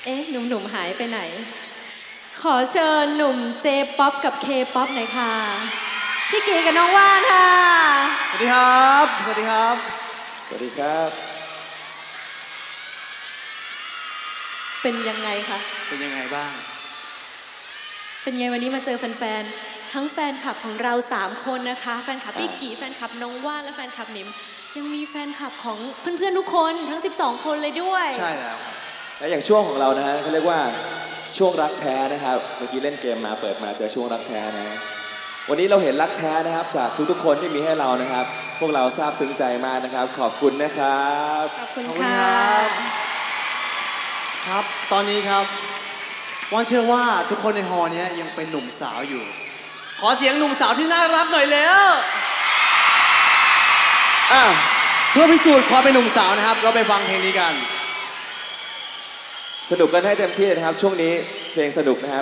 อ๊ะหนุ่มๆหายไปไหนขอเชิญหนุ่มเจป๊อปกับเคป๊อปหน่อยค่ะพี่กีกับน้องว่านค่ะสวัสดีครับสวัสดีครับสวัสดีครับเป็นยังไงคะเป็นยังไงบ้างเป็นไงวันนี้มาเจอแฟนๆทั้งแฟนคลับของเรา3คนนะคะแฟนคลับพี่กีแฟนคลับน้องว่านและแฟนคลับหนิมยังมีแฟนคลับของเพื่อนๆทุกคนทั้ง12คนเลยด้วยใช่แล้วและอย่างช่วงของเรานะฮะเขาเรียกว่าช่วงรักแท้นะครับเมื่อกี้เล่นเกมมาเปิดมาเจอช่วงรักแท้นะวันนี้เราเห็นรักแท้นะครับจากทุกๆคนที่มีให้เรานะครับพวกเราซาบซึ้งใจมากนะครับขอบคุณนะครับขอบคุณค่ะครับตอนนี้ครับว่านเชื่อว่าทุกคนในฮอลล์นี้ยังเป็นหนุ่มสาวอยู่ขอเสียงหนุ่มสาวที่น่ารักหน่อยเร็วเพื่อพิสูจน์ความเป็นหนุ่มสาวนะครับเราไปฟังเพลงนี้กันสนุกกันให้เต็มที่นะครับช่วงนี้เพลงสนุกนะครับ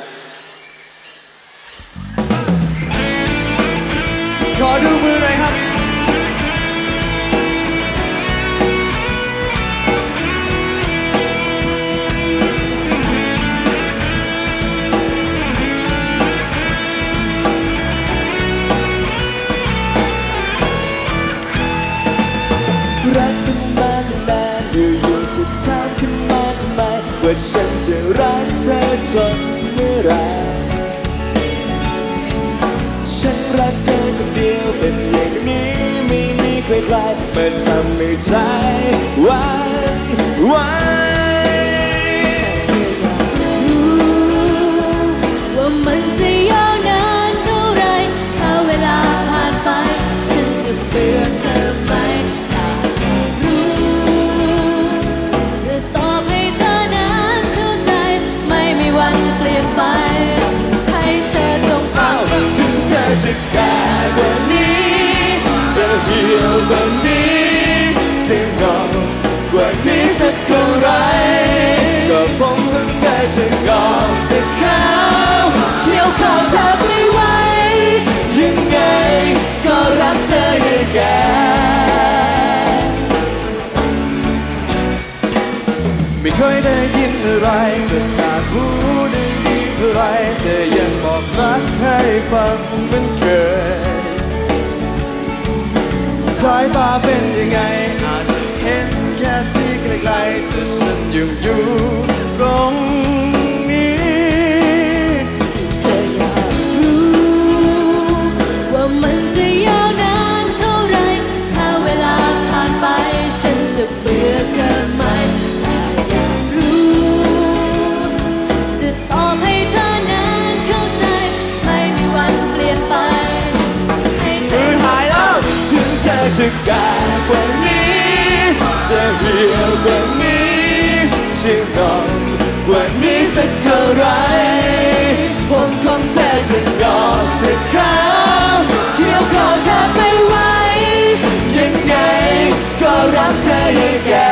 ขอดูมือหน่อยครับรักกันมาตั้งนานอยู่ๆจะถามขึ้นมาทำไมว่าฉันจะรักเธอจนเมื่อไรฉันรักเธอคนเดียวเป็นอย่างนี้ไม่มีใครไกลมันทำให้ใจหวั่นไหวว่ามันจะยาวนานเท่าไรถ้าเวลาผ่านไปฉันจะเบื่อเธอไหมถ้ารู้จะตอบให้เธอนั้นเข้าใจไม่มีวันเปลี่ยนไปให้เธอจงฟังถึงเธอจะแก่กว่านี้จะเหี่ยวกว่านี้จะงอกกว่านี้สักเท่าไรก็ผมของเธอจะงอกจะขาวเขียวขาวเธอไม่ไหวยังไงก็รักเธอให้แก่ไม่เคยได้ยินอะไรแต่สาธุได้ดีเท่าไรแต่ยังบอกรักให้ฟังเหมือนเคยสายตาเป็นยังไงอาจจะเห็นแค่ที่ไกลๆแต่ฉันยังอยู่ตรงนี้ที่เธออยากรู้ว่ามันจะยาวนานเท่าไรถ้าเวลาผ่านไปฉันจะเบื่อเธอไหมถ้าอยากรู้จะตอบให้เธอนั้นเข้าใจไม่มีวันเปลี่ยนไปให้เธอหายแล้วถึงเธอจะแก่กว่านี้จะเหี่ยวกว่านี้จะงอกกว่านี้สักเท่าไรผมของเธอจะงอกจะขาวเขียวขาวเธอไม่ไหวยังไงก็รักเธอให้แก่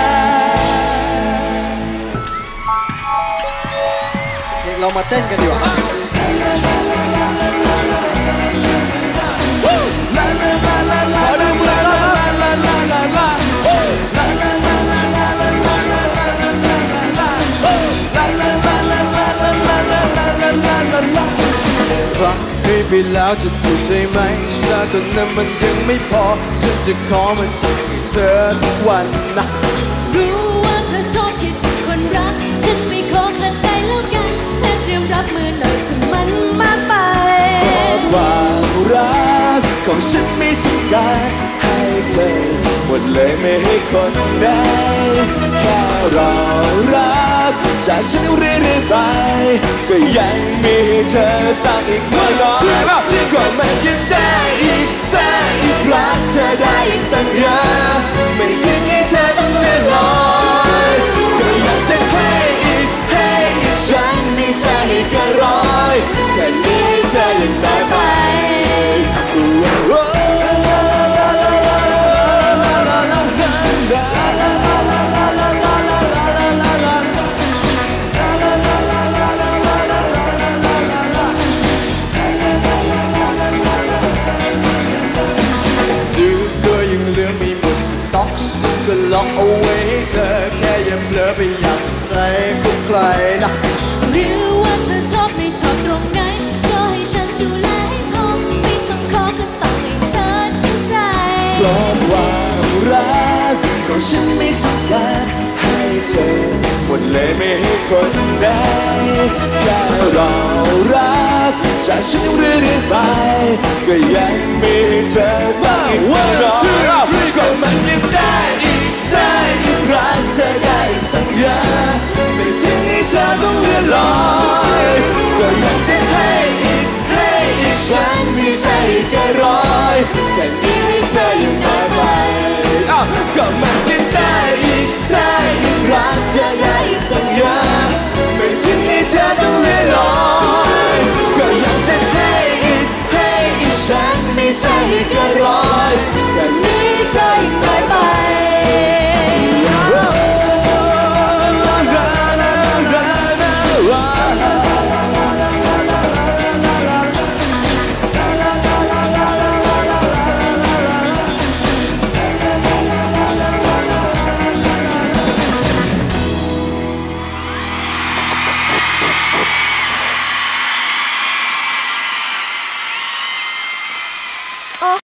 เรามาเต้นกันดีกว่ารักไปแล้วจะถูกใจไหมชาตินั้นมันยังไม่พอฉันจะขอมันใจให้เธอทุกวันนะรู้ว่าเธอชอบที่ทุกคนรักฉันไม่ขอขัดใจแล้วกันและเตรียมรับมือเลยถ้ามันมากไปความรักของฉันไม่จำกัดให้เธอหมดเลยไม่ให้คนใดแค่เรารักจากฉันเรื่อยๆไปก็ยังมีเธอตามอีกเมื่อน้อยก็มันยังได้อีกรักเธอได้อีกตั้งเยอะไม่ทิ้งให้เธอต้องเลื่อนลอยก็อยากจะให้ฉันมีใจให้แค่ร้อยแค่นี้ให้เธอยังได้ไปดูตัวยังเหลือไม่หมใครนะหรือว่าเธอชอบไม่ชอบตรงไหนก็ให้ฉันดูแลให้พอไม่ต้องขอก็ต้องให้เธอชื่นใจเพราะความรักของฉันไม่ต้องการให้เธอหมดเลยไม่ให้คนใดแค่เรารักจากฉันเรื่อยๆไปก็ยังมีเธอบ้างวันรอก็มันยังได้อีกรักเธอได้ตั้งเยอะไม่